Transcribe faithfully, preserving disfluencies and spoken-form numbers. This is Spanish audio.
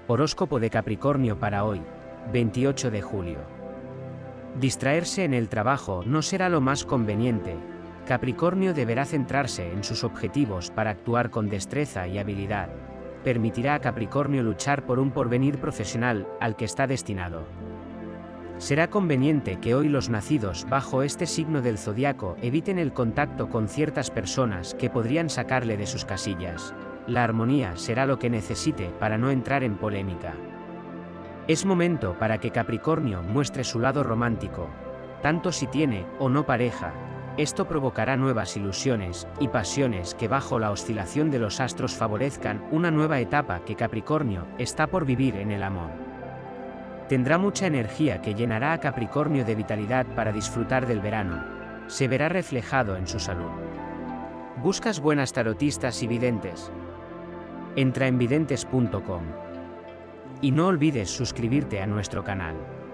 Horóscopo de Capricornio para hoy, veintiocho de julio. Distraerse en el trabajo no será lo más conveniente. Capricornio deberá centrarse en sus objetivos para actuar con destreza y habilidad. Permitirá a Capricornio luchar por un porvenir profesional al que está destinado. Será conveniente que hoy los nacidos bajo este signo del zodiaco eviten el contacto con ciertas personas que podrían sacarle de sus casillas. La armonía será lo que necesite para no entrar en polémica. Es momento para que Capricornio muestre su lado romántico, tanto si tiene o no pareja. Esto provocará nuevas ilusiones y pasiones que bajo la oscilación de los astros favorezcan una nueva etapa que Capricornio está por vivir en el amor. Tendrá mucha energía que llenará a Capricornio de vitalidad para disfrutar del verano. Se verá reflejado en su salud. ¿Buscas buenas tarotistas y videntes? Entra en videntes punto com. Y no olvides suscribirte a nuestro canal.